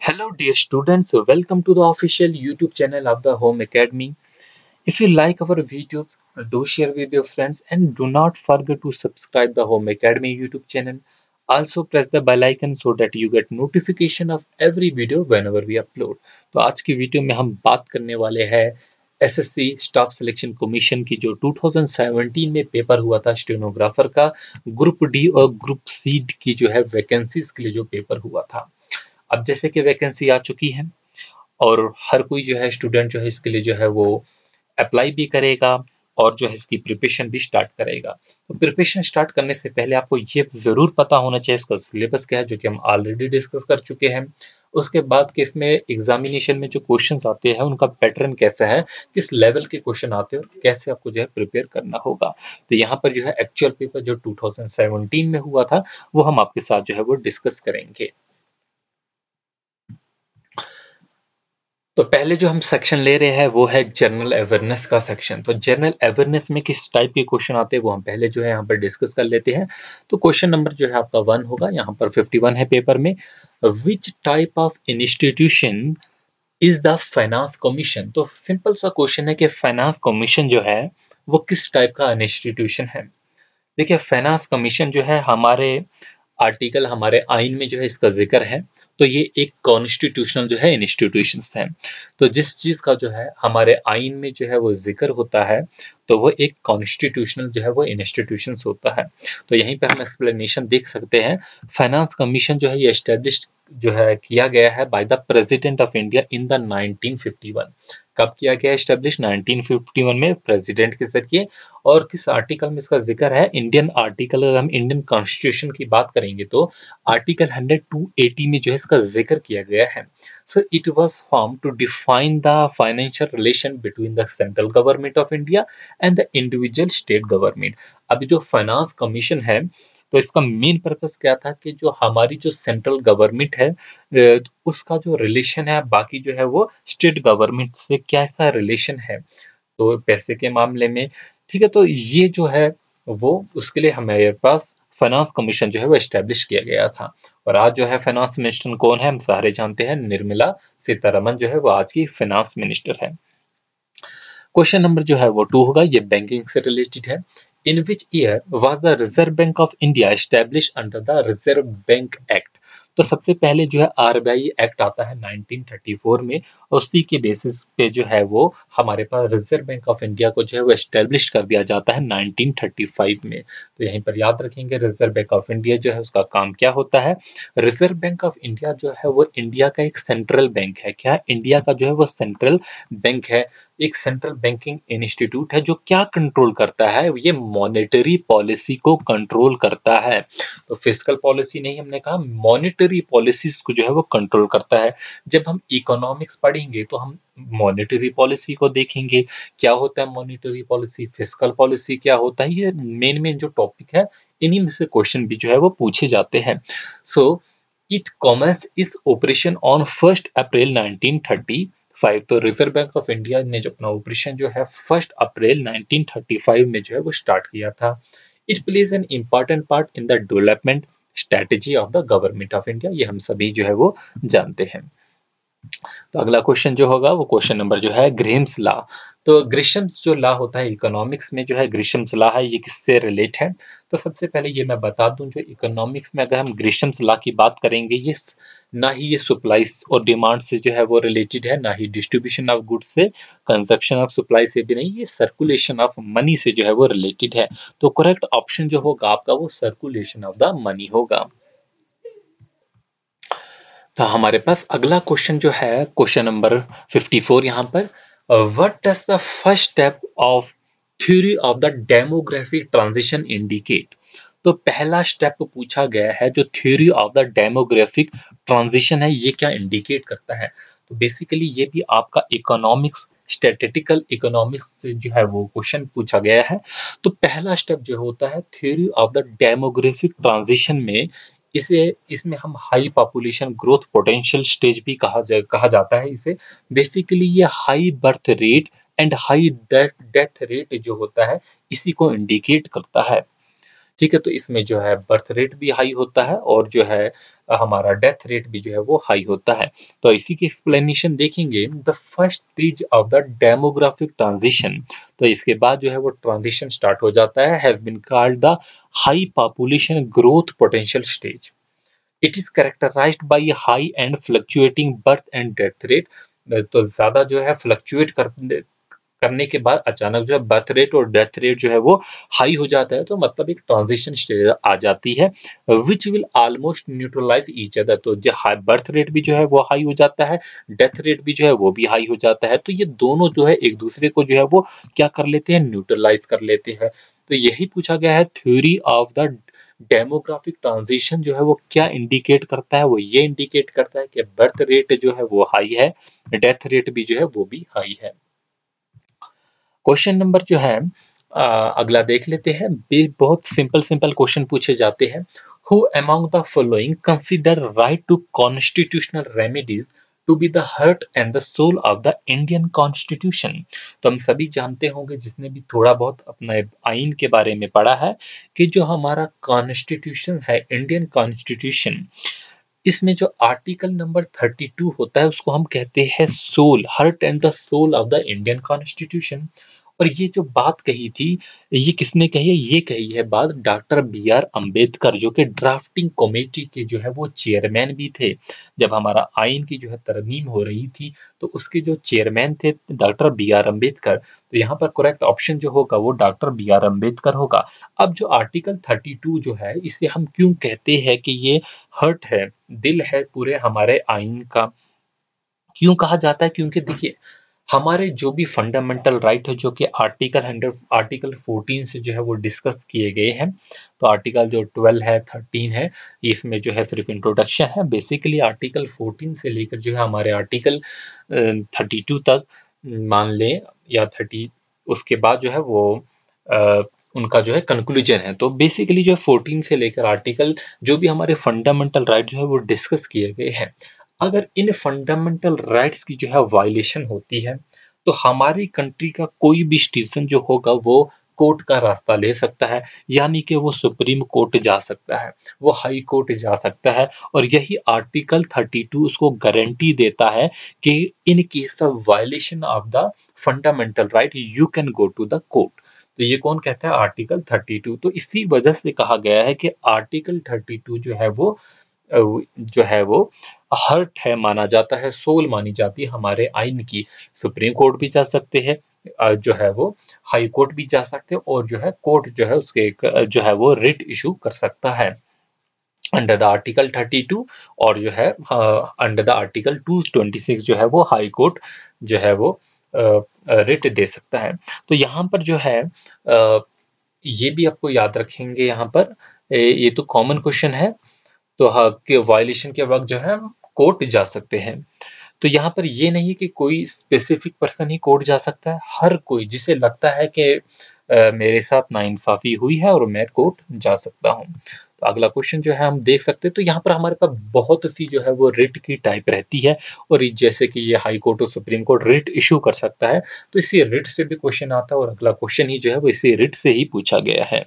Hello, dear students. Welcome to the official YouTube channel of the Home Academy. If you like our videos, do share with your friends and do not forget to subscribe the Home Academy YouTube channel. Also press the bell icon so that you get notification of every video whenever we upload. तो आज की video में हम बात करने वाले हैं SSC staff selection commission की जो 2017 में पेपर हुआ था स्टेनोग्राफर का ग्रुप डी और ग्रुप सी की जो है वैकेंसीज के लिए जो पेपर हुआ था। अब जैसे कि वैकेंसी आ चुकी है और हर कोई जो है स्टूडेंट जो है इसके लिए जो है वो अप्लाई भी करेगा और जो है इसकी प्रिपरेशन भी स्टार्ट करेगा। तो प्रिपरेशन स्टार्ट करने से पहले आपको ये ज़रूर पता होना चाहिए इसका सिलेबस क्या है, जो कि हम ऑलरेडी डिस्कस कर चुके हैं। उसके बाद कि इसमें एग्जामिनेशन में जो क्वेश्चंस आते हैं उनका पैटर्न कैसा है, किस लेवल के क्वेश्चन आते हैं और कैसे आपको जो है प्रिपेयर करना होगा। तो यहाँ पर जो है एक्चुअल पेपर जो 2017 में हुआ था वो हम आपके साथ जो है वो डिस्कस करेंगे। तो पहले जो हम सेक्शन ले रहे हैं वो है जनरल अवेयरनेस का सेक्शन। तो जनरल अवेयरनेस में किस टाइप के क्वेश्चन आते हैं वो हम पहले जो है यहाँ पर डिस्कस कर लेते हैं। तो क्वेश्चन नंबर जो है आपका 1 होगा, यहाँ पर 51 है पेपर में। Which type of institution is the finance commission. तो सिंपल सा क्वेश्चन है कि फाइनेंस कमीशन जो है वो किस टाइप का इंस्टीट्यूशन है। देखिए, फाइनेंस कमीशन जो है हमारे आर्टिकल हमारे आइन में जो है इसका जिक्र है। तो ये एक कॉन्स्टिट्यूशनल जो है इंस्टीट्यूशंस है। तो जिस चीज़ का जो है हमारे आइन में जो है वो जिक्र होता है तो वो एक कॉन्स्टिट्यूशनल जो है वो इंस्टीट्यूशंस होता है। तो यहीं पर हम एक्सप्लेनेशन देख सकते हैं। फाइनेंस कमीशन जो है ये एस्टेब्लिश जो है किया गया है by the president of India in the 1951। कब किया गया एस्टेब्लिश? 1951 में प्रेसिडेंट के जरिए। और किस आर्टिकल में इसका जिक्र है? इंडियन आर्टिकल, अगर हम इंडियन कॉन्स्टिट्यूशन की बात करेंगे तो आर्टिकल 100-280 में जो है इसका जिक्र किया गया है। So it was form to define the financial relation between the central government of India and the individual state government. अभी जो फाइनेंस कमीशन है तो इसका मेन पर्पस क्या था कि जो हमारी जो सेंट्रल गवर्नमेंट है उसका जो रिलेशन है बाकी जो है वो स्टेट गवर्नमेंट से कैसा रिलेशन है, तो पैसे के मामले में। ठीक है, तो ये जो है वो उसके लिए हमारे पास फाइनेंस कमीशन जो है वो एस्टेब्लिश किया गया था। और आज जो है फाइनेंस मिनिस्टर कौन है? हम सारे जानते हैं, निर्मला सीतारमन जो है वो आज की फाइनेंस मिनिस्टर है। क्वेश्चन नंबर जो है वो 2 होगा, ये बैंकिंग से रिलेटेड है। In which year was the Reserve Bank of India establish under the Reserve Bank Act. तो सबसे पहले जो है आरबीआई एक्ट आता है 1934 में और उसी के बेसिस पे जो है वो हमारे पास रिजर्व बैंक ऑफ इंडिया को जो है वो एस्टेब्लिश कर दिया जाता है 1935 में। तो यहीं पर याद रखेंगे रिजर्व बैंक ऑफ इंडिया जो है उसका काम क्या होता है। रिजर्व बैंक ऑफ इंडिया जो है वो इंडिया का एक सेंट्रल बैंक है। क्या? इंडिया का जो है वो सेंट्रल बैंक है, एक सेंट्रल बैंकिंग इंस्टीट्यूट है जो क्या कंट्रोल करता है? ये मॉनेटरी पॉलिसी को कंट्रोल करता है। तो फिस्कल पॉलिसी नहीं, हमने कहा मॉनेटरी पॉलिसीज को जो है वो कंट्रोल करता है। जब हम इकोनॉमिक्स पढ़ेंगे तो हम मॉनेटरी पॉलिसी को देखेंगे, क्या होता है मॉनेटरी पॉलिसी, फिस्कल पॉलिसी क्या होता है। ये मेन मेन जो टॉपिक है इन्हीं में से क्वेश्चन भी जो है वो पूछे जाते हैं। So it commerce is operation on 1 April 1935। तो रिजर्व बैंक ऑफ इंडिया ने जो अपना ऑपरेशन जो है 1 अप्रैल 1935 में जो है वो स्टार्ट किया था। It plays an important part in the development strategy of the government of India. ये हम सभी जो है वो जानते हैं। तो अगला क्वेश्चन जो होगा वो क्वेश्चन नंबर जो है ग्रीम्स लॉ। तो ग्रिशम्स जो लॉ होता है इकोनॉमिक्स में जो है ग्रिशम्स लॉ है, ये किससे रिलेट है? तो सबसे पहले ये मैं बता दूं, जो इकोनॉमिक्स में अगर हम ग्रिशम्स लॉ की बात करेंगे ये ना ही ये सप्लाईज और डिमांड से जो है वो रिलेटेड है, ना ही डिस्ट्रीब्यूशन ऑफ गुड्स से, कंजप्शन ऑफ सप्लाई से भी नहीं, ये सर्कुलेशन ऑफ मनी से जो है वो रिलेटेड है। तो करेक्ट ऑप्शन जो होगा आपका वो सर्कुलेशन ऑफ द मनी होगा। तो हमारे पास अगला क्वेश्चन जो है क्वेश्चन नंबर 54 यहाँ पर, what does the first step of theory of the demographic transition indicate. तो पहला स्टेप पूछा गया है जो theory of the demographic transition है ये क्या इंडिकेट करता है। तो बेसिकली ये भी आपका इकोनॉमिक्स स्टैटिस्टिकल इकोनॉमिक्स से जो है वो क्वेश्चन पूछा गया है। तो पहला स्टेप जो होता है theory of the demographic transition में, इसे इसमें हम high population growth potential stage भी कहा जाता है इसे। बेसिकली ये high birth rate and high death rate जो होता है इसी को इंडिकेट करता है। ठीक है, तो इसमें जो है बर्थ रेट भी हाई होता है और जो है हमारा डेथ रेट भी जो है वो हाई होता है। तो इसी की एक्सप्लेनेशन देखेंगे, the first stage of the demographic transition, तो इसके बाद जो है वो ट्रांजिशन स्टार्ट हो जाता है, has been called the high population growth potential stage. It is characterized by high and fluctuating birth and death rate. तो ज्यादा जो है फ्लक्चुएट करने के बाद अचानक जो है बर्थ रेट और डेथ रेट जो है वो हाई हो जाता है, तो मतलब एक ट्रांजिशन स्टेज आ जाती है, which will almost neutralize each other. तो जो हाई बर्थ रेट भी जो है वो हाई हो जाता है, डेथ रेट भी जो है वो भी हाई हो जाता है, तो ये दोनों जो है एक दूसरे को जो है वो क्या कर लेते हैं, न्यूट्रलाइज कर लेते हैं। तो यही पूछा गया है, theory of the demographic transition जो है वो क्या इंडिकेट करता है, वो ये इंडिकेट करता है कि बर्थ रेट जो है वो हाई है, डेथ रेट भी जो है वो भी हाई है। क्वेश्चन नंबर जो है अगला देख लेते हैं। बहुत सिंपल सिंपल क्वेश्चन पूछे जाते हैं। Who among the following consider right to constitutional remedies to be the heart and the soul of the Indian constitution. तो हम सभी जानते होंगे, जिसने भी थोड़ा बहुत अपने आइन के बारे में पढ़ा है, कि जो हमारा कॉन्स्टिट्यूशन है, इंडियन कॉन्स्टिट्यूशन, इसमें जो आर्टिकल नंबर 32 होता है उसको हम कहते हैं soul, heart and the soul of the Indian constitution. और ये जो बात कही थी, ये किसने कही है, ये कही है बात डॉक्टर बी आर अम्बेडकर, जो कि ड्राफ्टिंग कमेटी के जो है वो चेयरमैन भी थे। जब हमारा आइन की जो है तरमीम हो रही थी, तो उसके जो चेयरमैन थे डॉक्टर बी आर अम्बेडकर। तो यहाँ पर करेक्ट ऑप्शन जो होगा वो डॉक्टर बी आर अम्बेडकर होगा। अब जो आर्टिकल 32 जो है, इसे हम क्यों कहते हैं कि ये हर्ट है, दिल है पूरे हमारे आइन का, क्यों कहा जाता है, क्योंकि देखिए हमारे जो भी फंडामेंटल राइट है, जो कि आर्टिकल 14 से जो है वो डिस्कस किए गए हैं। तो आर्टिकल जो 12 है, 13 है, इसमें जो है सिर्फ इंट्रोडक्शन है। बेसिकली आर्टिकल 14 से लेकर जो है हमारे आर्टिकल 32 तक मान लें, या 30, उसके बाद जो है वो अ, उनका जो है कंक्लूजन है। तो बेसिकली जो है 14 से लेकर आर्टिकल, जो भी हमारे फंडामेंटल राइट जो है वो डिस्कस किए गए हैं। अगर इन फंडामेंटल राइट्स की जो है वायलेशन होती है, तो हमारी कंट्री का कोई भी सिटीजन जो होगा वो कोर्ट का रास्ता ले सकता है, यानी कि वो सुप्रीम कोर्ट जा सकता है, वो हाई कोर्ट जा सकता है। और यही आर्टिकल 32 उसको गारंटी देता है कि in case of violation of the fundamental right you can go to the court. तो ये कौन कहता है, आर्टिकल 32। तो इसी वजह से कहा गया है कि आर्टिकल 32 जो है वो जो है वो हर्ट है, माना जाता है, सोल मानी जाती है हमारे आइन की। सुप्रीम कोर्ट भी जा सकते हैं, जो है वो हाई कोर्ट भी जा सकते हैं, और जो है कोर्ट जो है उसके जो है वो रिट इशू कर सकता है अंडर द आर्टिकल 32। और जो है अंडर द आर्टिकल 226 जो है वो हाई कोर्ट जो है वो रिट दे सकता है। तो यहाँ पर जो है ये भी आपको याद रखेंगे, यहाँ पर ये तो कॉमन क्वेश्चन है। तो हाँ, कि वायलेशन के वक्त जो है हम कोर्ट जा सकते हैं। तो यहाँ पर ये नहीं है कि कोई स्पेसिफिक पर्सन ही कोर्ट जा सकता है, हर कोई जिसे लगता है कि मेरे साथ नाइंसाफी हुई है और मैं कोर्ट जा सकता हूँ। तो अगला क्वेश्चन जो है हम देख सकते हैं। तो यहाँ पर हमारे पास बहुत सी जो है वो रिट की टाइप रहती है, और जैसे कि ये हाई कोर्ट और सुप्रीम कोर्ट रिट इशू कर सकता है, तो इसी रिट से भी क्वेश्चन आता है, और अगला क्वेश्चन ही जो है वो इसी रिट से ही पूछा गया है।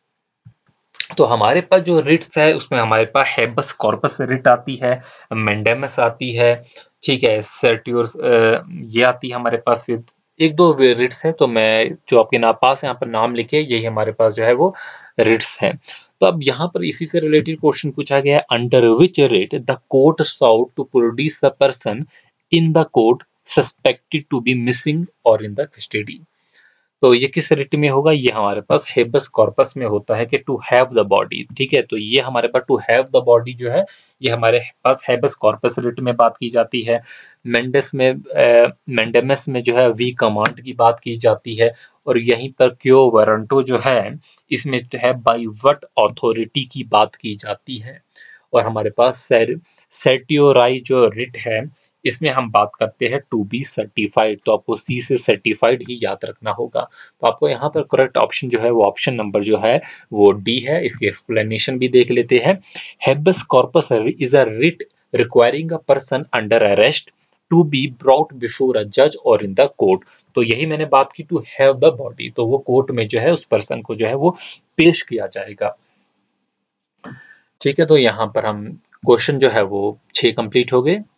तो हमारे पास जो रिट्स है उसमें हमारे पास हेबस कॉर्पस रिट आती है, मेंडेमस आती है, ठीक है, सर्ट्योर्स ये आती है हमारे पास। फिर एक दो रिट्स है, तो मैं जो आपके ना पास यहाँ पर नाम लिखे, यही हमारे पास जो है वो रिट्स है। तो अब यहाँ पर इसी से रिलेटेड क्वेश्चन पूछा गया है, under which writ the court sought to produce the person in the court suspected to be missing और इन द कस्टडी। तो ये किस रिट में होगा, ये हमारे पास हेबस कॉर्पस में होता है कि टू हैव द बॉडी, ठीक है। तो ये हमारे पास टू हैव द बॉडी जो है, ये हमारे पास हेबस कॉर्पस रिट में बात की जाती है। मेंडेस में मेंडेमस में जो है वी कमांड की बात की जाती है। और यहीं पर क्यो वारंटो जो है, इसमें जो है बाई व्हाट अथॉरिटी की बात की जाती है। और हमारे पास सेटियोराई जो रिट है, इसमें हम बात करते हैं टू बी सर्टिफाइड। तो आपको सी से सर्टिफाइड ही याद रखना होगा। तो आपको यहाँ पर करेक्ट ऑप्शन जो है वो ऑप्शन नंबर जो है वो डी है। इसकी एक्सप्लेनेशन भी देख लेते हैं। Habeas corpus is a writ requiring a person under arrest to be brought before a जज और इन द कोर्ट। तो यही मैंने बात की, टू हैव द बॉडी, तो वो कोर्ट में जो है उस पर्सन को जो है वो पेश किया जाएगा। ठीक है, तो यहाँ पर हम क्वेश्चन जो है वो 6 कंप्लीट हो गए।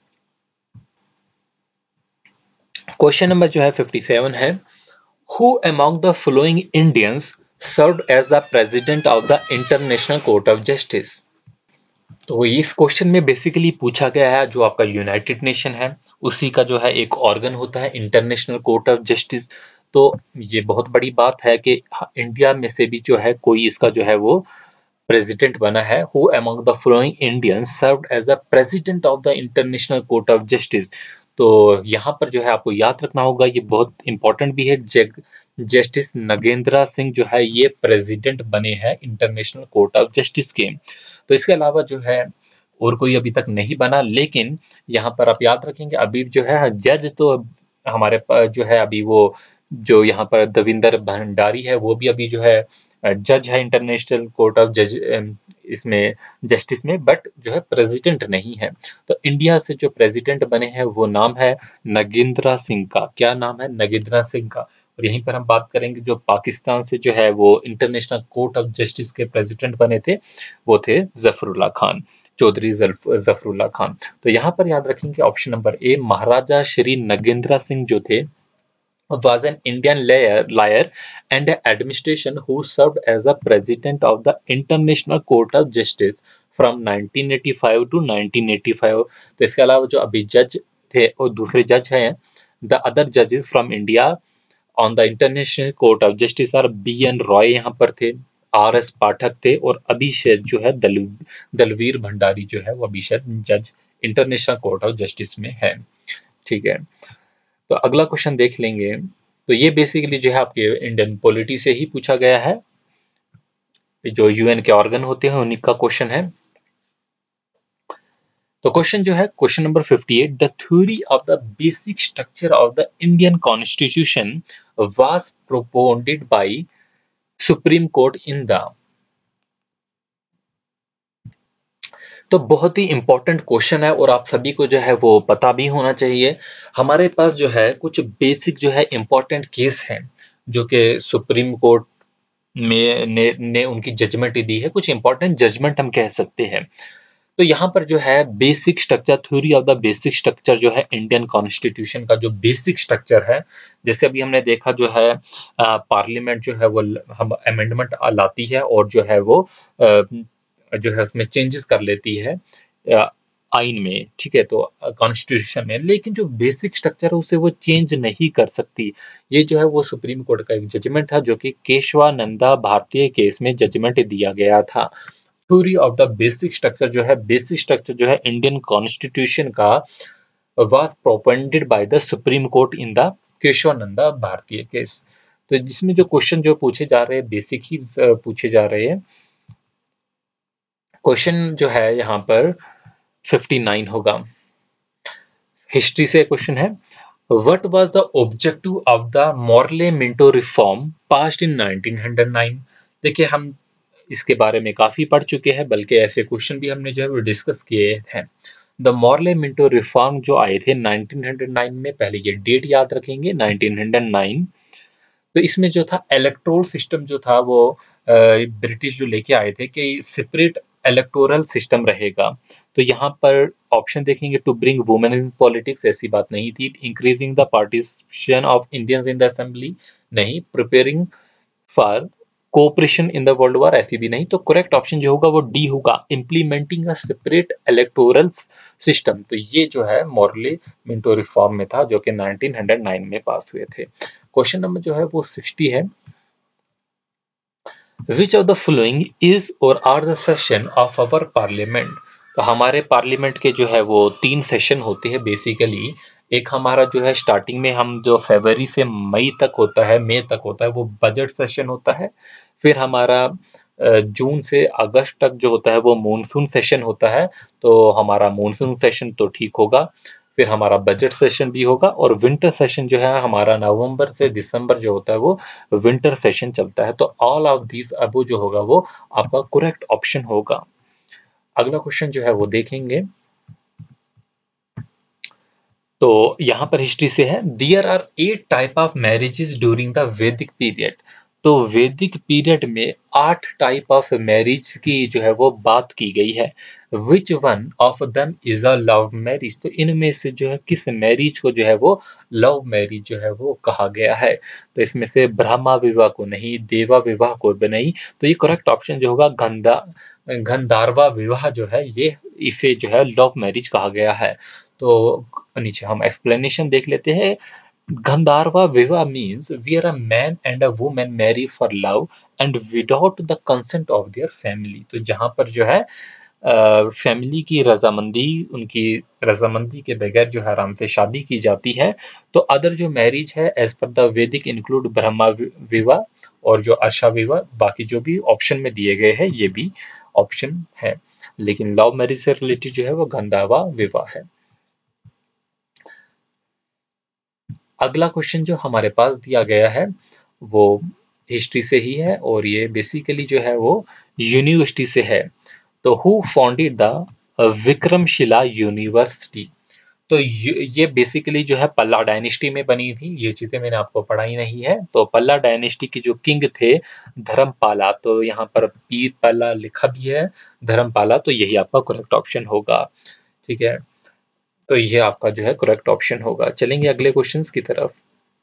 क्वेश्चन नंबर जो है 57 है, who among the following Indians served as the president of the International Court of Justice. तो इस क्वेश्चन में बेसिकली पूछा गया है, जो आपका यूनाइटेड नेशन है उसी का जो है एक ऑर्गन होता है इंटरनेशनल कोर्ट ऑफ जस्टिस। तो ये बहुत बड़ी बात है कि इंडिया में से भी जो है कोई इसका जो है वो प्रेसिडेंट बना है। Who among the following Indians served as a president of the International Court of Justice. तो यहाँ पर जो है आपको याद रखना होगा, ये बहुत इंपॉर्टेंट भी है। जस्टिस नगेंद्रा सिंह जो है ये प्रेसिडेंट बने हैं इंटरनेशनल कोर्ट ऑफ जस्टिस के। तो इसके अलावा जो है और कोई अभी तक नहीं बना, लेकिन यहाँ पर आप याद रखेंगे अभी जो है जज तो हमारे पास जो है अभी वो जो यहाँ पर दविंदर भंडारी है वो भी अभी जो है जज है इंटरनेशनल कोर्ट ऑफ जज इसमें जस्टिस में, बट जो है प्रेसिडेंट नहीं है। तो इंडिया से जो प्रेसिडेंट बने हैं वो नाम है नगेंद्रा सिंह का। क्या नाम है? नगेंद्रा सिंह का। और यहीं पर हम बात करेंगे जो पाकिस्तान से जो है वो इंटरनेशनल कोर्ट ऑफ जस्टिस के प्रेसिडेंट बने थे वो थे जफरुल्लाह खान, चौधरी जफरुल्लाह खान। तो यहाँ पर याद रखेंगे option number A, Maharaja Shri Nagendra Singh जो थे was an Indian lawyer and an administration who served as a president of the International Court of Justice from 1985 to 1985। तो इसके अलावा जो अभी जज थे और दूसरे जज हैं, द अदर जजेस from India on the International Court of Justice R B N Roy यहाँ पर थे, आर एस पाठक थे, और अभी शायद जो है दलवीर भंडारी जो है वो अभी शायद जज इंटरनेशनल कोर्ट ऑफ जस्टिस में है। ठीक है, तो अगला क्वेश्चन देख लेंगे। तो ये बेसिकली जो है आपके इंडियन पॉलिटी से ही पूछा गया है, जो यूएन के ऑर्गन होते हैं उन्हीं का क्वेश्चन है। तो क्वेश्चन जो है question number 58, the theory of the basic structure of the Indian constitution was proponed by supreme court in the. तो बहुत ही इंपॉर्टेंट क्वेश्चन है और आप सभी को जो है वो पता भी होना चाहिए। हमारे पास जो है कुछ बेसिक जो है इंपॉर्टेंट केस हैं जो कि सुप्रीम कोर्ट में ने उनकी जजमेंट दी है, कुछ इंपॉर्टेंट जजमेंट हम कह सकते हैं। तो यहाँ पर जो है basic structure, theory of the basic structure जो है इंडियन कॉन्स्टिट्यूशन का जो बेसिक स्ट्रक्चर है, जैसे अभी हमने देखा जो है पार्लियामेंट जो है वो हम अमेंडमेंट लाती है और जो है वो जो है उसमें चेंजेस कर लेती है आइन में, ठीक है, तो कॉन्स्टिट्यूशन में, लेकिन जो बेसिक स्ट्रक्चर है उसे वो चेंज नहीं कर सकती। ये जो है वो सुप्रीम कोर्ट का एक जजमेंट था जो कि केशवानंदा भारतीय केस में जजमेंट दिया गया था। Theory of the basic structure जो है, बेसिक स्ट्रक्चर जो है इंडियन कॉन्स्टिट्यूशन का was proponed by the supreme court in the Kesavananda Bharati case. तो जिसमें जो क्वेश्चन जो पूछे जा रहे हैं बेसिक ही पूछे जा रहे हैं। क्वेश्चन जो है यहाँ पर 59 होगा। हिस्ट्री से क्वेश्चन है, what was the objective of the Morley Minto reform passed in 1909। देखिए हम इसके बारे में काफी पढ़ चुके हैं, बल्कि ऐसे क्वेश्चन भी हमने जो है वो डिस्कस किए हैं। द मॉर्ले मिंटो रिफॉर्म जो आए थे 1909 में, पहले ये डेट याद रखेंगे 1909। तो इसमें जो था इलेक्टोरल सिस्टम जो था वो ब्रिटिश जो लेके आए थे कि सेपरेट इलेक्टोरल सिस्टम रहेगा। तो यहाँ पर ऑप्शन देखेंगे, to bring women in politics, ऐसी बात नहीं थी। Increasing the participation of Indians in the assembly, नहीं। Preparing for cooperation in the world war, ऐसी भी नहीं। तो करेक्ट ऑप्शन जो होगा वो डी होगा, implementing a separate electoral system. तो ये जो है मॉर्ले मिंटो रिफॉर्म में था जो कि 1909 में पास हुए थे। क्वेश्चन नंबर जो है वो 60 है, which of the following is और are the session of our parliament. तो हमारे पार्लियामेंट के जो है वो 3 सेशन होते हैं बेसिकली। एक हमारा जो है स्टार्टिंग में हम जो फरवरी से मई तक होता है, मई तक होता है, वो बजट सेशन होता है। फिर हमारा जून से अगस्त तक जो होता है वो मॉनसून सेशन होता है। तो हमारा मॉनसून सेशन तो ठीक होगा। फिर हमारा बजट सेशन भी होगा, और विंटर सेशन जो है हमारा नवंबर से दिसंबर जो होता है वो विंटर सेशन चलता है। तो ऑल ऑफ दीज अब जो होगा वो आपका करेक्ट ऑप्शन होगा। अगला क्वेश्चन जो है वो देखेंगे। तो यहाँ पर हिस्ट्री से है, there are 8 type of marriages during the Vedic period. तो वैदिक पीरियड में 8 टाइप ऑफ मैरिज की जो है वो बात की गई है। Which one of them is a love marriage? तो इनमें से जो है किस मैरिज को जो है वो लव मैरिज जो है वो कहा गया है? तो इसमें से ब्रह्मा विवाह को नहीं, देवा विवाह को भी नहीं, तो ये करेक्ट ऑप्शन जो होगा गंधर्वा विवाह जो है, ये इसे जो है लव मैरिज कहा गया है। तो नीचे हम एक्सप्लेनेशन देख लेते हैं। Gandharva Viva means where a man and a woman marry for love and without the consent of their family। तो जहाँ पर जो है फैमिली की रजामंदी, उनकी रजामंदी के बगैर जो है आराम से शादी की जाती है। तो अदर जो मैरिज है एज पर द वैदिक इंक्लूड ब्रह्मा विवाह और जो आशा विवाह, बाकी जो भी ऑप्शन में दिए गए हैं ये भी ऑप्शन है, लेकिन लव मैरिज से रिलेटेड जो है वो गंधर्वा विवाह है। अगला क्वेश्चन जो हमारे पास दिया गया है वो हिस्ट्री से ही है और ये बेसिकली जो है वो यूनिवर्सिटी से है। तो who founded the Vikramashila university? तो ये बेसिकली जो है पल्ला डायनेस्टी में बनी थी। ये चीजें मैंने आपको पढ़ाई नहीं है। तो पल्ला डायनेस्टी के जो किंग थे धर्मपाला, तो यहाँ पर पीर पल्ला लिखा भी है, धर्मपाला, तो यही आपका करेक्ट ऑप्शन होगा। ठीक है, तो ये आपका जो है करेक्ट ऑप्शन होगा। चलेंगे अगले क्वेश्चंस की तरफ।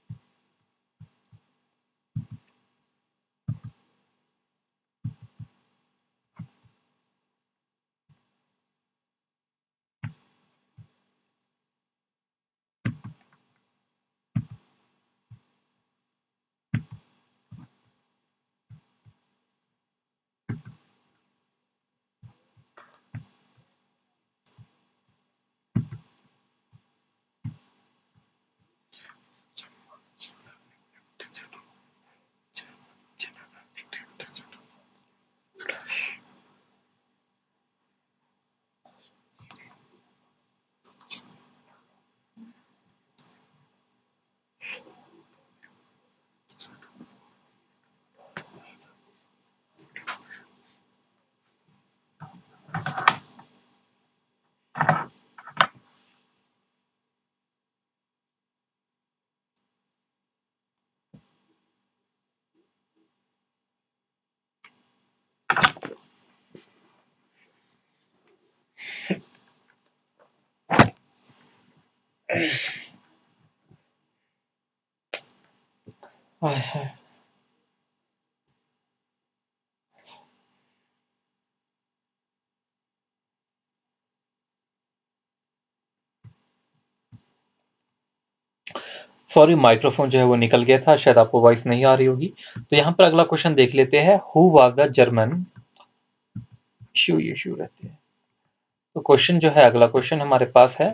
हाय हाय। सॉरी, माइक्रोफोन जो है वो निकल गया था, शायद आपको वॉइस नहीं आ रही होगी। तो यहाँ पर अगला क्वेश्चन देख लेते हैं। Who was the German issue रहती है। तो क्वेश्चन जो है, अगला क्वेश्चन हमारे पास है,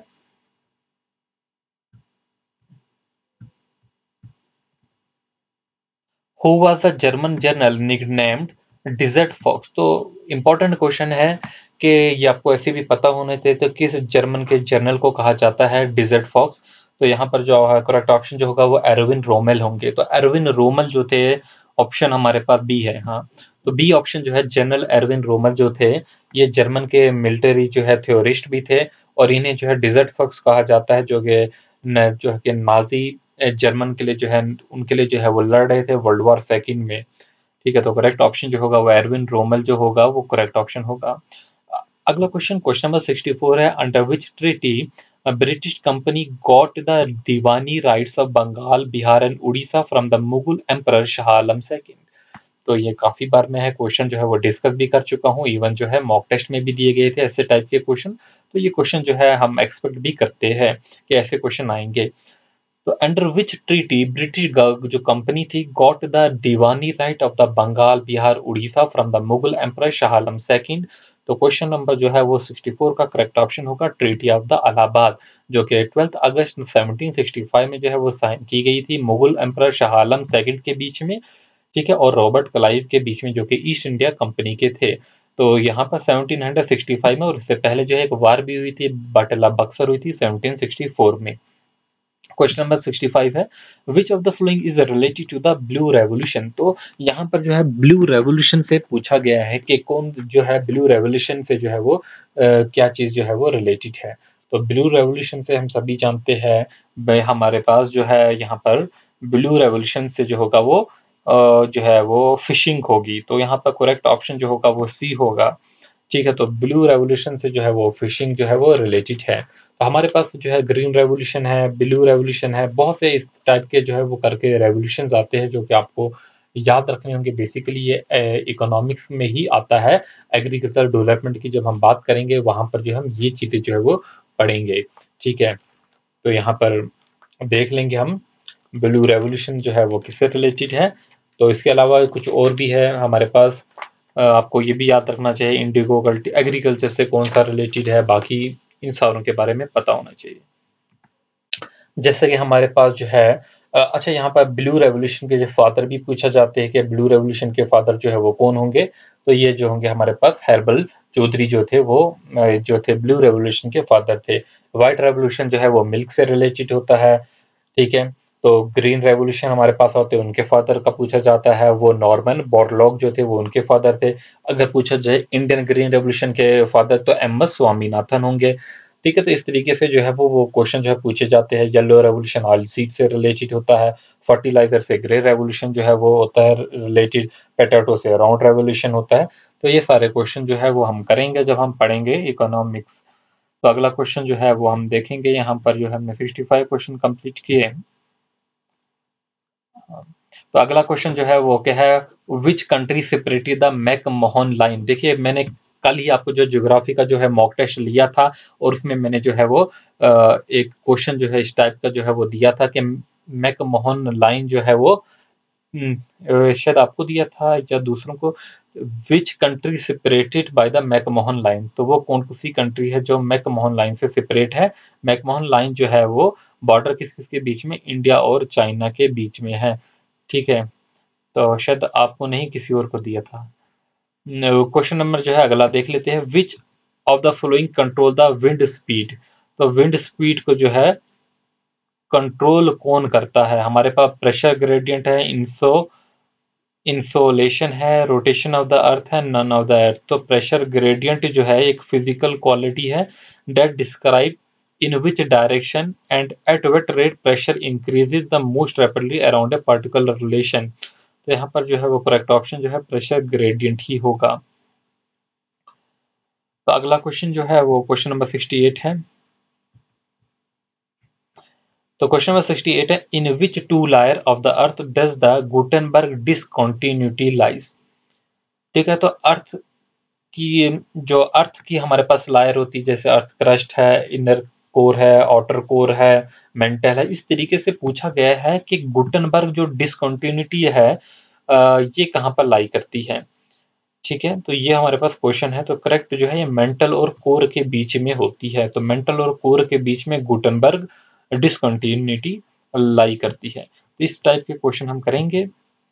who was the German general nicknamed desert fox? तो इंपॉर्टेंट क्वेश्चन है कि ये आपको ऐसे भी पता होने चाहिए। तो किस जर्मन के जनरल को कहा जाता है डिजर्ट फॉक्स? तो यहाँ पर जो करेक्ट ऑप्शन जो होगा वो एरविन रोमेल होंगे। तो एरविन रोमेल जो थे, ऑप्शन हमारे पास बी है। हाँ, तो बी ऑप्शन जो है, जनरल एरविन रोमेल जो थे, ये जर्मन के मिलिट्री जो है थ्योरिस्ट भी थे और इन्हें जो है डिजर्ट फॉक्स कहा जाता है, जो है कि नाजी जर्मन के लिए जो है, उनके लिए जो है वो लड़ रहे थे वर्ल्ड वॉर सेकंड में। ठीक है, तो करेक्ट ऑप्शन जो होगा वो एरविन रोमेल जो होगा वो करेक्ट ऑप्शन होगा। अगला क्वेश्चन, क्वेश्चन नंबर 64 है, under which treaty British company got the diwani rights of Bengal, Bihar and Orissa from the Mughal emperor Shah Alam second? तो ये काफी बार मैं है क्वेश्चन जो है वो डिस्कस भी कर चुका हूँ, इवन जो है मॉक टेस्ट में भी दिए गए थे ऐसे टाइप के क्वेश्चन। तो ये क्वेश्चन जो है हम एक्सपेक्ट भी करते हैं कि ऐसे क्वेश्चन आएंगे। तो अंडर विच ट्रीटी ब्रिटिश जो कंपनी थी got the diwani right of the Bengal, Bihar, Orissa from the Mughal emperor Shah Alam second? तो क्वेश्चन नंबर जो है वो 64 का करेक्ट ऑप्शन होगा ट्रीटी ऑफ द अलाहाबाद, जो कि 12 अगस्त 1765 में जो है वो साइन की गई थी मुगल एम्परर शाह आलम सेकंड के बीच में। ठीक है, और रॉबर्ट क्लाइव के बीच में, जो कि ईस्ट इंडिया कंपनी के थे। तो यहाँ पर 1765 में, और इससे पहले जो है एक वार भी हुई थी, बाटला बक्सर हुई थी 1764 में। क्वेश्चन नंबर 65 है, which of the following is related to the blue revolution? तो यहाँ पर जो है ब्लू रेवोल्यूशन से पूछा गया है कि कौन जो है ब्लू रेवोल्यूशन से जो है वो क्या चीज जो है वो रिलेटेड है। तो ब्लू रेवोल्यूशन से हम सभी जानते हैं, हमारे पास जो है यहाँ पर ब्लू रेवोल्यूशन से जो होगा वो जो है वो फिशिंग होगी। तो यहाँ पर करेक्ट ऑप्शन जो होगा वो सी होगा। ठीक है, तो ब्लू रेवोल्यूशन से जो है वो फिशिंग जो है वो रिलेटेड है। तो हमारे पास जो है ग्रीन रेवोल्यूशन है, ब्लू रेवोल्यूशन है, बहुत से इस टाइप के जो है वो करके रेवोल्यूशंस आते हैं जो कि आपको याद रखने होंगे। बेसिकली ये इकोनॉमिक्स में ही आता है। एग्रीकल्चर डेवलपमेंट की जब हम बात करेंगे वहाँ पर जो हम ये चीज़ें जो है वो पढ़ेंगे। ठीक है, तो यहाँ पर देख लेंगे हम ब्लू रेवोल्यूशन जो है वो किससे रिलेटेड है। तो इसके अलावा कुछ और भी है हमारे पास। आपको ये भी याद रखना चाहिए इंडिगो एग्रीकल्चर से कौन सा रिलेटेड है, बाकी इन सारों के बारे में पता होना चाहिए। जैसे कि हमारे पास जो है अच्छा, यहाँ पर ब्लू रेवोल्यूशन के जो फादर भी पूछा जाते हैं कि ब्लू रेवोल्यूशन के फादर जो है वो कौन होंगे। तो ये जो होंगे हमारे पास हर्बल चौधरी जो थे वो जो थे ब्लू रेवोल्यूशन के फादर थे। व्हाइट रेवोल्यूशन जो है वो मिल्क से रिलेटेड होता है। ठीक है, तो ग्रीन रेवोल्यूशन हमारे पास होते हैं, उनके फादर का पूछा जाता है, वो नॉर्मन बोरलॉग जो थे वो उनके फादर थे। अगर पूछा जाए इंडियन ग्रीन रेवोल्यूशन के फादर तो एम.एस. स्वामीनाथन होंगे। ठीक है, तो इस तरीके से जो है वो क्वेश्चन जो है पूछे जाते हैं। येलो रेवोल्यूशन ऑयल सीड से रिलेटेड होता है। फर्टिलाइजर से ग्रे रेवोल्यूशन जो है वो होता है रिलेटेड। पोटैटो से राउंड रेवोल्यूशन होता है। तो ये सारे क्वेश्चन जो है वो हम करेंगे जब हम पढ़ेंगे इकोनॉमिक्स। तो अगला क्वेश्चन जो है वो हम देखेंगे। यहाँ पर जो है हमने 65 क्वेश्चन कंप्लीट किए। तो अगला क्वेश्चन जो है वो क्या है, which country separated the McMahon line. देखिए, मैंने कल ही आपको जो ज्योग्राफी का जो है मॉक टेस्ट लिया था और उसमें मैंने जो है वो एक क्वेश्चन जो है इस टाइप का जो है वो दिया था कि मैकमोहन लाइन जो है वो शायद आपको दिया था या दूसरों को। Which country separated by the McMahon line, तो वो कौन सी कंट्री है जो मैकमोहन लाइन से सेपरेट है। मैकमोहन लाइन जो है वो बॉर्डर किस किस के बीच में, इंडिया और चाइना के बीच में है। ठीक है, तो शायद आपको नहीं किसी और को दिया था। क्वेश्चन नंबर जो है अगला देख लेते हैं। Which of the following control the wind speed. तो विंड स्पीड को जो है कंट्रोल कौन करता है। हमारे पास प्रेशर ग्रेडियंट है, इंसोलेशन है, रोटेशन ऑफ द अर्थ है, नन ऑफ द अर्थ। तो प्रेशर ग्रेडियंट जो है एक फिजिकल क्वालिटी है that describe in which direction and at what rate pressure increases the most rapidly around a particular relation. तो यहाँ पर जो है वो करेक्ट ऑप्शन जो है प्रेशर ग्रेडियंट ही होगा। तो अगला क्वेश्चन जो है वो क्वेश्चन नंबर 68 है। तो क्वेश्चन नंबर 68 है, in which two layer of the earth does the Gutenberg discontinuity lies. ठीक है, तो अर्थ की जो अर्थ की हमारे पास लायर होती है, जैसे अर्थ क्रस्ट है, इनर कोर है, आउटर कोर है, मेंटल है, इस तरीके से पूछा गया है कि गुटेनबर्ग जो डिसकंटिन्यूटी है ये कहाँ पर लाई करती है। ठीक है, तो ये हमारे पास क्वेश्चन है। तो करेक्ट जो है ये मेंटल और कोर के बीच में होती है। तो मेंटल और कोर के बीच में गुटेनबर्ग डिसकंटिन्यूटी लाई करती है। तो इस टाइप के क्वेश्चन हम करेंगे।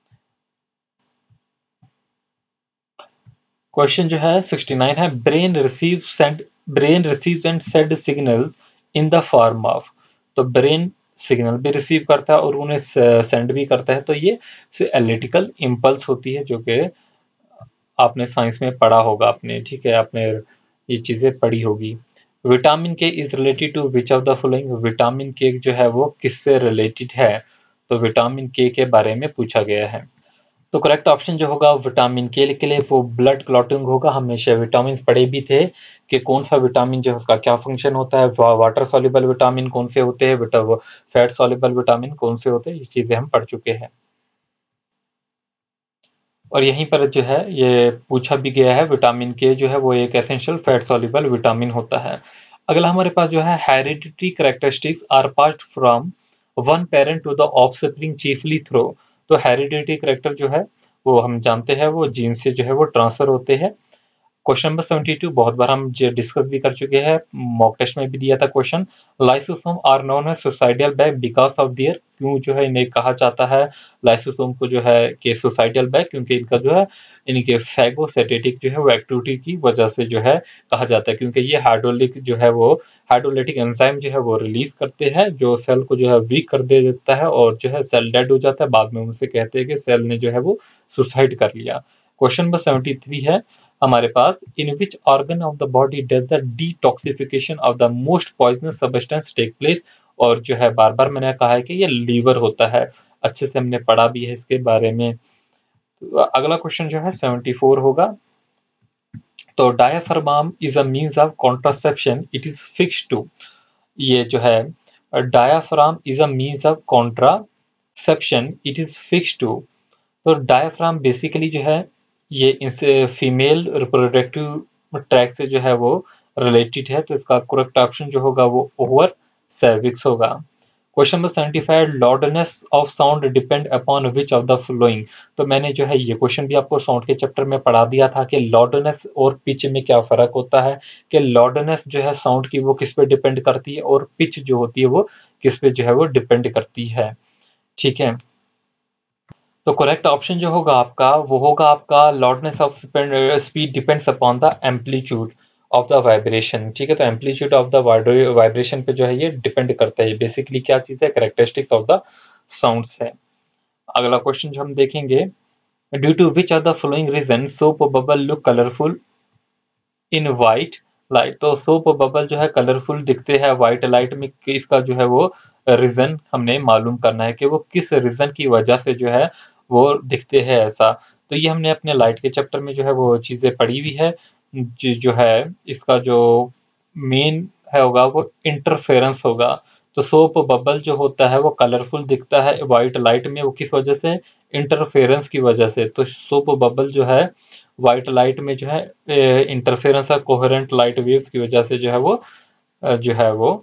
क्वेश्चन जो है 69 है, brain receives and send signals in the form of. तो ब्रेन सिग्नल भी रिसीव करता है और उन्हें सेंड भी करता है। तो ये एलिटिकल इम्पल्स होती है जो कि आपने साइंस में पढ़ा होगा आपने। ठीक है, आपने ये चीज़ें पढ़ी होगी। Vitamin K is related to which of the following. Vitamin K जो है वो किससे रिलेटेड है। तो विटामिन के बारे में पूछा गया है। तो करेक्ट ऑप्शन जो होगा विटामिन के लिए वो ब्लड क्लॉटिंग होगा। हमेशा विटामिन पढ़े भी थे कि कौन सा विटामिन जो है उसका क्या फंक्शन होता है। वाटर सॉल्युबल विटामिन कौन से होते हैं, फैट सॉल्युबल विटामिन कौन से होते हैं, ये चीज़ें हम पढ़ चुके हैं। और यहीं पर जो है ये पूछा भी गया है, विटामिन के जो है वो एक एसेंशियल फैट सॉल्युबल विटामिन होता है। अगला हमारे पास जो है hereditary characteristics are passed from one parent to the offspring chiefly through. तो हेरिडिटरी कैरेक्टर जो है वो हम जानते हैं वो जीन से जो है वो ट्रांसफर होते हैं। क्वेश्चन नंबर 72 बहुत बार हम डिस्कस भी कर चुके हैं, मॉक टेस्ट में भी दिया था question. Lysosome are known as suicidal bag because of their. क्यों जो है इन्हें कहा जाता है लाइसोसोम को जो है कि सुसाइडल बैग, क्योंकि इनका जो है इनके फैगोसेटेटिक जो है वो एक्टिविटी की वजह से जो है कहा जाता है। क्योंकि ये हाइड्रोलिक जो है वो हाइड्रोलिटिक एंजाइम जो है वो रिलीज करते हैं जो सेल को जो है वीक कर दे देता है और जो है सेल डेड हो जाता है। बाद में उनसे कहते हैं कि सेल ने जो है वो सुसाइड कर लिया। क्वेश्चन नंबर 73 है हमारे पास, in which organ of the body does the detoxification of the most poisonous substance take place. और जो है बार बार मैंने कहा है कि ये लीवर होता है। अच्छे से हमने पढ़ा भी है इसके बारे में। तो अगला क्वेश्चन जो है 74 होगा। तो diaphragm is a means of contraception, it is fixed to. ये जो है diaphragm is a means of contraception, it is fixed to. तो डायाफ्राम बेसिकली जो है ये इस फीमेल रिप्रोडक्टिव ट्रैक से जो है वो रिलेटेड है, तो इसका करेक्ट ऑप्शन जो होगा वो ओवर सर्विक्स होगा। Question number 75, loudness of sound depend upon which of the following. तो मैंने जो है ये क्वेश्चन भी आपको साउंड के चैप्टर में पढ़ा दिया था कि लॉर्डनेस और पिच में क्या फर्क होता है, कि लॉर्डनेस जो है साउंड की वो किस पे डिपेंड करती है और पिच जो होती है वो किस पे जो है वो डिपेंड करती है। ठीक है, तो करेक्ट ऑप्शन जो होगा आपका वो होगा आपका loudness of speed depends upon the amplitude of the vibration. ठीक है, तो एम्पलीट्यूड ऑफ द वाइब्रेशन पे जो है ये डिपेंड करता है। बेसिकली क्या चीज़ है, कैरेक्टरिस्टिक्स ऑफ द साउंड्स है। अगला क्वेश्चन जो हम देखेंगे, due to which of the following reason soap bubble look colourful in white light. तो सोप बबल जो है कलरफुल दिखते हैं वाइट लाइट में, इसका जो है वो रीजन हमने मालूम करना है कि वो किस रीजन की वजह से जो है वो दिखते हैं ऐसा। तो ये हमने अपने लाइट के चैप्टर में जो है वो चीज़ें पढ़ी हुई है। जो है इसका जो मेन है होगा वो इंटरफेरेंस होगा। तो सोप बबल जो होता है वो कलरफुल दिखता है वाइट लाइट में, वो किस वजह से, इंटरफेरेंस की वजह से। तो सोप बबल जो है वाइट लाइट में जो है इंटरफेरेंस और कोहेरेंट लाइट वेव्स की वजह से जो है वो जो है वो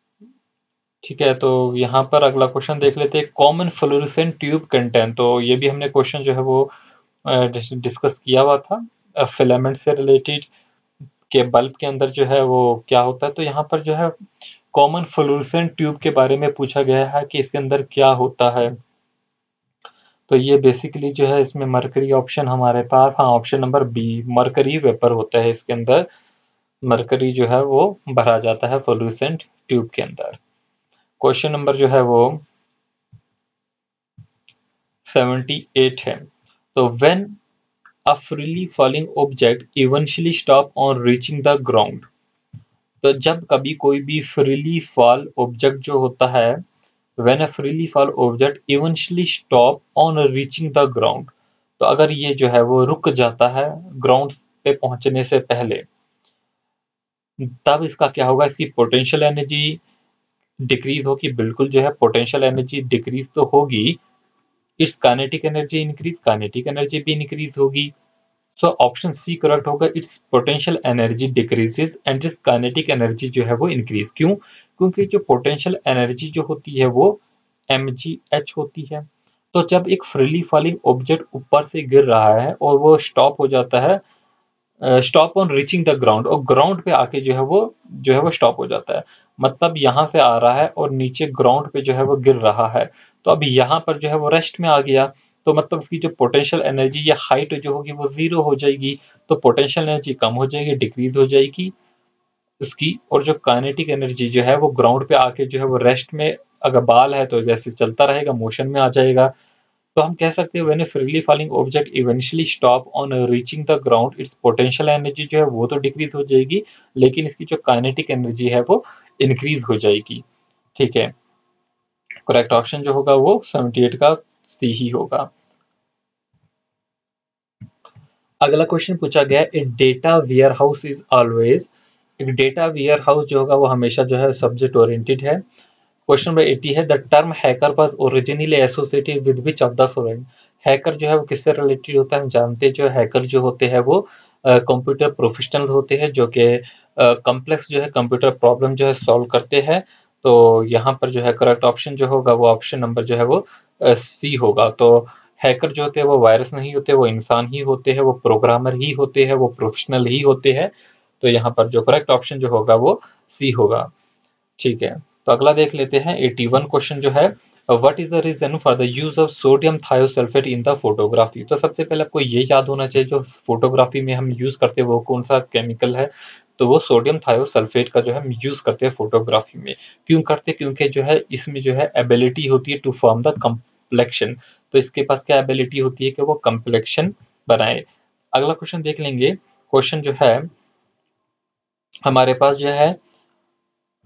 ठीक है। तो यहाँ पर अगला क्वेश्चन देख लेते हैं, कॉमन फ्लोरेसेंट ट्यूब कंटेंट। तो ये भी हमने क्वेश्चन जो है वो डिस्कस किया हुआ था फिलामेंट से रिलेटेड, के बल्ब के अंदर जो है वो क्या होता है। तो यहाँ पर जो है कॉमन फ्लोरेसेंट ट्यूब के बारे में पूछा गया है कि इसके अंदर क्या होता है। तो ये बेसिकली जो है इसमें मरकरी ऑप्शन हमारे पास, हाँ option number B, mercury vapour होता है इसके अंदर। मरकरी जो है वो भरा जाता है फ्लोरेसेंट ट्यूब के अंदर। क्वेश्चन नंबर जो है वो 78 है। तो when a freely falling object eventually stop on reaching the ground. तो जब कभी कोई भी फ्रीली फॉल ऑब्जेक्ट जो होता है, when a freely fall object eventually stop on reaching the ground, तो अगर ये जो है वो रुक जाता है ग्राउंड पे पहुंचने से पहले, तब इसका क्या होगा, इसकी पोटेंशियल एनर्जी डिक्रीज होगी। बिल्कुल जो है पोटेंशियल एनर्जी डिक्रीज तो होगी, its kinetic energy increase, kinetic energy भी इंक्रीज होगी। सो ऑप्शन सी करेक्ट होगा, its potential energy decreases and its kinetic energy जो है वो इंक्रीज। क्यों? क्योंकि जो पोटेंशियल एनर्जी जो होती है वो mgh होती है। तो जब एक फ्रीली फॉलिंग ऑब्जेक्ट ऊपर से गिर रहा है और वो स्टॉप हो जाता है, stop on reaching the ground, और ग्राउंड पे आके जो है वो स्टॉप हो जाता है। मतलब यहाँ से आ रहा है और नीचे ग्राउंड पे जो है वो गिर रहा है, तो अब यहाँ पर जो है वो रेस्ट में आ गया। तो मतलब उसकी जो पोटेंशियल एनर्जी या हाइट जो होगी वो जीरो हो जाएगी। तो पोटेंशियल एनर्जी कम हो जाएगी, डिक्रीज हो जाएगी उसकी। और जो काइनेटिक एनर्जी जो है वो ग्राउंड पे आके जो है वो रेस्ट में, अगर बाल है तो जैसे चलता रहेगा, मोशन में आ जाएगा। तो हम कह सकते हैं when a freely falling object eventually stop on reaching the ground, its potential energy जो है वो तो डिक्रीज हो जाएगी, लेकिन इसकी जो काइनेटिक एनर्जी है वो इंक्रीज हो जाएगी। ठीक है, करेक्ट ऑप्शन जो होगा वो 78 का सी ही होगा। अगला क्वेश्चन पूछा गया, a data warehouse is always. एक डेटा वेयर हाउस जो होगा वो हमेशा जो है सब्जेक्ट ओरिएंटेड है। क्वेश्चन नंबर 80 है, the term hacker was originally associated with which of the following. Hacker जो है वो किससे रिलेटेड होता है, हम जानते हैं जो हैकर जो होते हैं वो कंप्यूटर प्रोफेशनल होते हैं, जो कि कॉम्प्लेक्स जो है कंप्यूटर प्रॉब्लम जो है सॉल्व करते हैं। तो यहाँ पर जो है करेक्ट ऑप्शन जो होगा वो ऑप्शन नंबर जो है वो सी होगा। तो हैकर जो होते हैं वो वायरस नहीं होते, वो इंसान ही होते हैं, वो प्रोग्रामर ही होते हैं, वो प्रोफेशनल ही होते हैं। तो यहाँ पर जो करेक्ट ऑप्शन जो होगा वो सी होगा। ठीक है, तो अगला देख लेते हैं 81 क्वेश्चन जो है, what is the reason for the use of sodium thiosulphate in the photography. तो सबसे पहले आपको ये याद होना चाहिए जो फोटोग्राफी में हम यूज करते हैं वो कौन सा केमिकल है। तो वो सोडियम थायोसल्फेट का जो है हम यूज करते हैं फोटोग्राफी में। क्यों करते हैं? क्योंकि जो है इसमें जो है एबिलिटी होती है टू फॉर्म द कम्प्लेक्शन। तो इसके पास क्या एबिलिटी होती है कि वो कम्प्लेक्शन बनाए। अगला क्वेश्चन देख लेंगे। क्वेश्चन जो है हमारे पास जो है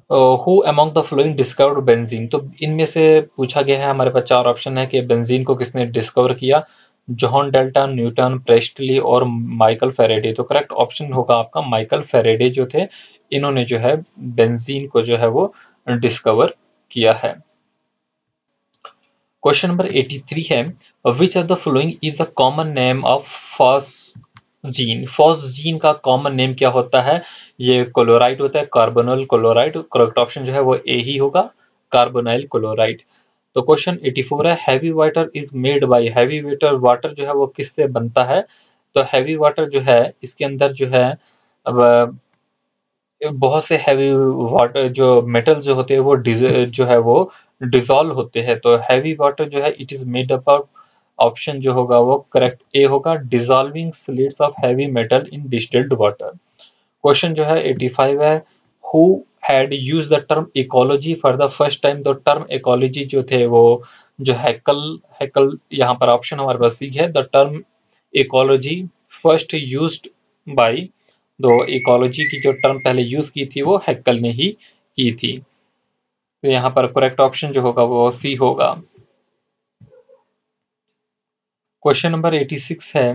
who among the following discovered benzene, तो इनमें से पूछा गया है, हमारे पास चार ऑप्शन है कि बेंजीन को किसने डिस्कवर किया, जॉन डेल्टन, न्यूटन, प्रेस्टली और माइकल फेरेडे। तो करेक्ट ऑप्शन होगा आपका माइकल फेरेडे जो थे, इन्होंने जो है बेंजीन को जो है वो डिस्कवर किया है। क्वेश्चन नंबर 83 है, which of the following is the common name of phosgene. Phosgene का कॉमन नेम क्या होता है, ये क्लोराइड होता है, कार्बोनल क्लोराइड। करेक्ट ऑप्शन जो है वो ए ही होगा, कार्बोनाइल क्लोराइड। तो क्वेश्चन 84 है, heavy water is made by, heavy water water जो है वो किससे बनता है। तो हैवी वाटर जो है इसके अंदर जो है अब बहुत से हैवी वाटर जो मेटल जो होते हैं वो जो है वो डिसॉल्व होते हैं। तो हैवी वाटर जो है it is made up of, option जो होगा वो करेक्ट ए होगा, dissolving salts of heavy metal in distilled water. Question जो है 85 है, who had use the term ecology for the first time. तो टर्म इकोलॉजी जो थे वो जो हैकल, हैकल यहाँ पर ऑप्शन हमारे पास सी है, the term ecology first used by, तो इकोलॉजी की जो टर्म पहले यूज की थी वो हैकल ने ही की थी। तो यहाँ पर करेक्ट ऑप्शन जो होगा वो सी होगा। क्वेश्चन नंबर 86 है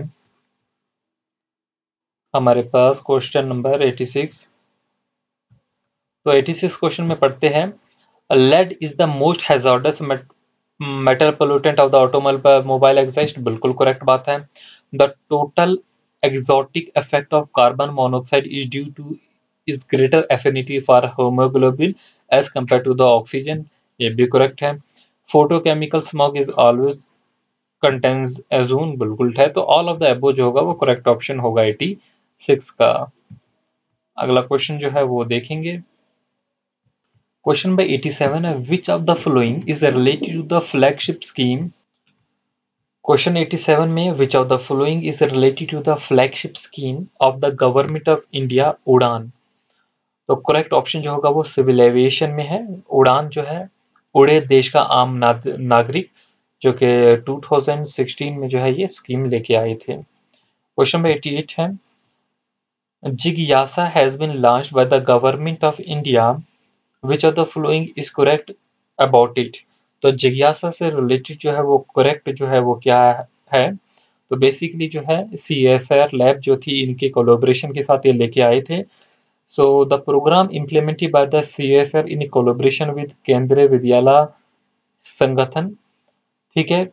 हमारे पास, क्वेश्चन नंबर 86। तो 86 क्वेश्चन में पढ़ते हैं, lead is the most hazardous metal pollutant of the automobile exhaust. बिल्कुल करेक्ट बात है। The total exotic effect of carbon monoxide is due to is greater affinity for hemoglobin as compared to the oxygen। ये भी correct है। photochemical smog is always contains ozone। बिल्कुल है। तो all of the above जो होगा वो correct option होगा 86 का। अगला क्वेश्चन जो है वो देखेंगे। क्वेश्चन नंबर 87 है, which of the following is related to the flagship scheme. Question 87 में which of the following is related to the flagship scheme of the government of India, Udan. तो करेक्ट ऑप्शन जो होगा वो सिविल एविएशन में है। उड़ान जो है, उड़े देश का आम नागरिक, जो कि 2016 में जो है ये स्कीम लेके आए थे। क्वेश्चन नंबर 88 है, जिज्ञासा has been launched by the government of India, which of the following is correct about it. तो जिज्ञासा से रिलेटेड जो है वो करेक्ट जो है वो क्या है। तो बेसिकली जो है CSIR लैब जो थी इनके कोलैबोरेशन के साथ ये लेके आए थे। So the programme implemented by the CSIR in collaboration with Kendriya Vidyalaya संगठन। ठीक है।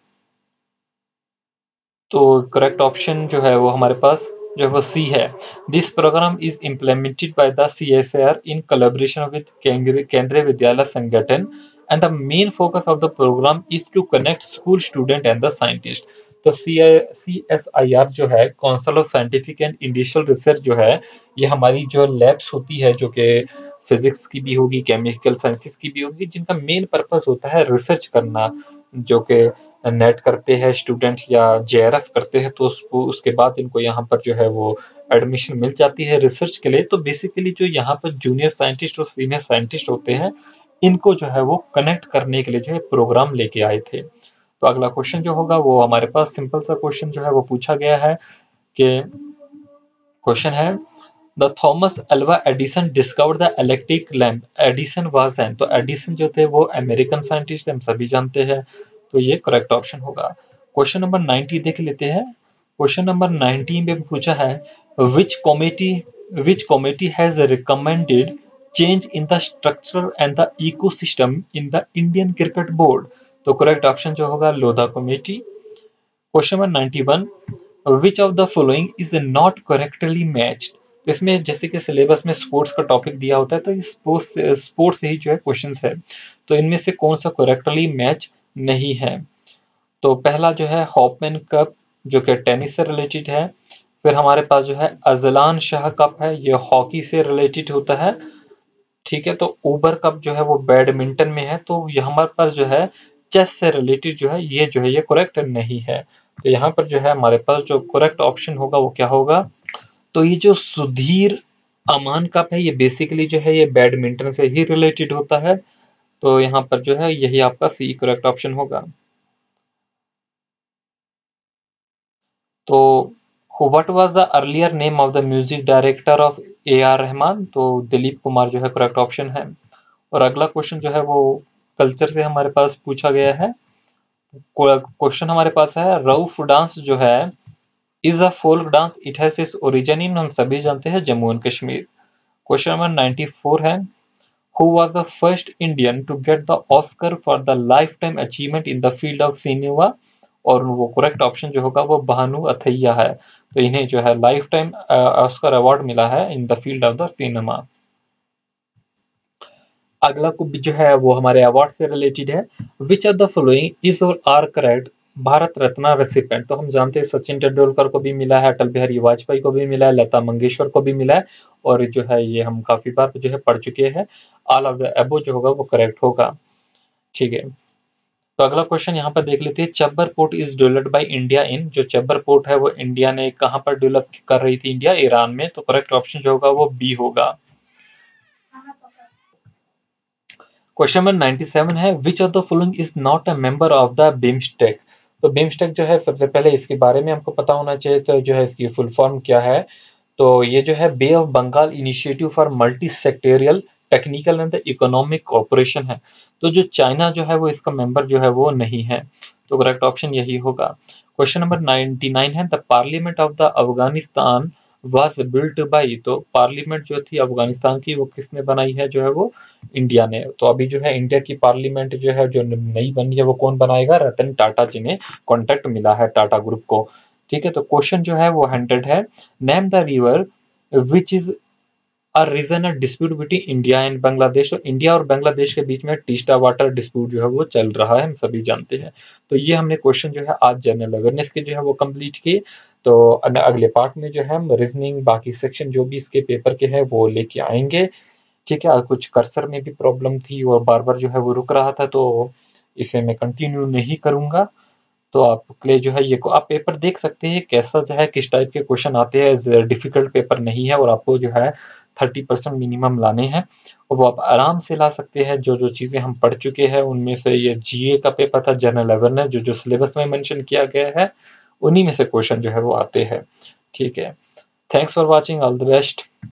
तो करेक्ट ऑप्शन जो है वो हमारे पास जो है वो सी है। This programme is implemented by the CSIR in collaboration with Kendriya Vidyalaya Sangathan and the main focus of the programme is to connect school student and the scientist. तो CSIR जो है council of scientific and industrial research जो है, ये हमारी जो labs होती है जो कि फिजिक्स की भी होगी, केमिकल साइंसेस की भी होगी, जिनका मेन पर्पस होता है रिसर्च करना, जो कि नेट करते हैं स्टूडेंट या JRF करते हैं, तो उसके बाद इनको यहाँ पर जो है वो एडमिशन मिल जाती है रिसर्च के लिए। तो बेसिकली जो यहाँ पर जूनियर साइंटिस्ट और सीनियर साइंटिस्ट होते हैं, इनको जो है वो कनेक्ट करने के लिए जो है प्रोग्राम लेके आए थे। तो अगला क्वेश्चन जो होगा वो हमारे पास सिंपल सा क्वेश्चन जो है वो पूछा गया है कि क्वेश्चन है, the Thomas Alva Edison discovered the electric lamp. Edison was an, तो एडिसन जो थे वो अमेरिकन साइंटिस्ट हम सभी जानते हैं। तो ये करेक्ट ऑप्शन होगा। क्वेश्चन नंबर 90 देख लेते हैं। क्वेश्चन नंबर 90 में पूछा है, which committee which committee has recommended change in the structure and the ecosystem in the Indian cricket board. तो करेक्ट ऑप्शन जो होगा Lodha committee. Question number 91, which of the following is not correctly matched. तो इसमें जैसे कि syllabus में sports का topic दिया होता है, तो इस स्पोर्ट्स से ही जो है क्वेश्चंस है। तो इनमें से कौन सा करेक्टली मैच नहीं है। तो पहला जो है हॉपमैन कप, जो कि टेनिस से रिलेटेड है। फिर हमारे पास जो है अजलान शाह कप है, ये हॉकी से रिलेटेड होता है। ठीक है। तो उबर कप जो है वो बैडमिंटन में है। तो यहाँ हमारे पास जो है चेस से रिलेटेड जो है ये करेक्ट नहीं है। तो यहाँ पर जो है हमारे पास जो करेक्ट ऑप्शन होगा वो क्या होगा। तो ये जो सुधीर अमान कप है, ये बेसिकली जो है ये बैडमिंटन से ही रिलेटेड होता है। तो यहाँ पर जो है यही आपका सी करेक्ट ऑप्शन होगा। तो what was the earlier name of the music director of AR Rahman. तो दिलीप कुमार जो है करेक्ट ऑप्शन है। और अगला क्वेश्चन जो है वो कल्चर से हमारे पास पूछा गया है। क्वेश्चन हमारे पास है, रऊफ डांस जो है is a folk dance, it has its origin in, हम सभी जानते हैं, Jammu and Kashmir. Question number 94 है, who was the first Indian to get the Oscar for the lifetime achievement in the field of cinema। और वो correct option जो होगा वो भानु अथैया है। तो इन्हें जो है लाइफ टाइम ऑस्कर अवार्ड मिला है in the field of the cinema. अगला को भी जो है वो हमारे अवार्ड से रिलेटेड है। Which are the following is और are correct Bharat Ratna recipient. तो हम जानते हैं सचिन तेंदुलकर को भी मिला है, अटल बिहारी वाजपेयी को भी मिला है, लता मंगेशकर को भी मिला है, और जो है ये हम काफी बार जो है पढ़ चुके हैं। ऑल ऑफ द अबो जो होगा वो करेक्ट होगा। ठीक है, तो अगला क्वेश्चन यहाँ पर देख लेते हैं। Chabahar port is developed by India in. जो चब्बर पोर्ट है वो इंडिया ने कहाँ पर डेवलप कर रही थी? इंडिया, ईरान में। तो करेक्ट ऑप्शन जो होगा वो बी होगा। क्वेश्चन नंबर 97 है, which of the following is not a member of the BIMSTEC. तो बिम्स्टेक जो है सबसे पहले इसके बारे में हमको पता होना चाहिए, तो जो है इसकी फुल फॉर्म क्या है? तो ये जो है bay of Bengal initiative for multi sectoral technical and economic cooperation है। तो जो चाइना जो है वो इसका मेंबर जो है वो नहीं है। तो करेक्ट ऑप्शन यही होगा। क्वेश्चन नंबर 99 है, the parliament of the Afghanistan was built by. तो पार्लियामेंट जो थी अफगानिस्तान की वो किसने बनाई है? जो है वो इंडिया ने। तो अभी जो है इंडिया की पार्लियामेंट जो है जो नई बनी है वो कौन बनाएगा? रतन टाटा जी ने कॉन्ट्रैक्ट मिला है टाटा ग्रुप को। ठीक है, तो क्वेश्चन जो है वो 100 है, name the river which is a regional dispute between India and Bangladesh. तो इंडिया और बांग्लादेश के बीच में टीस्टा वाटर डिस्प्यूट जो है वो चल रहा है, हम सभी जानते हैं। तो ये हमने क्वेश्चन जो है आज जनरल अवेयरनेस के जो है वो कंप्लीट किए। तो अगले पार्ट में जो है हम रीजनिंग बाकी सेक्शन जो भी इसके पेपर के हैं वो लेके आएंगे। ठीक है, कुछ कर्सर में भी प्रॉब्लम थी और बार बार जो है वो रुक रहा था, तो इसे मैं कंटिन्यू नहीं करूंगा। तो आपके लिए जो है ये आप पेपर देख सकते हैं कैसा जो है किस टाइप के क्वेश्चन आते हैं। डिफिकल्ट पेपर नहीं है और आपको जो है 30% मिनिमम लाने हैं, और वो आप आराम से ला सकते हैं। जो जो चीज़ें हम पढ़ चुके हैं उनमें से ये जीए का पेपर था, जनरल अवेयरनेस, जो जो सिलेबस में मेंशन किया गया है उन्हीं में से क्वेश्चन जो है वो आते हैं। ठीक है, thanks for watching, all the best.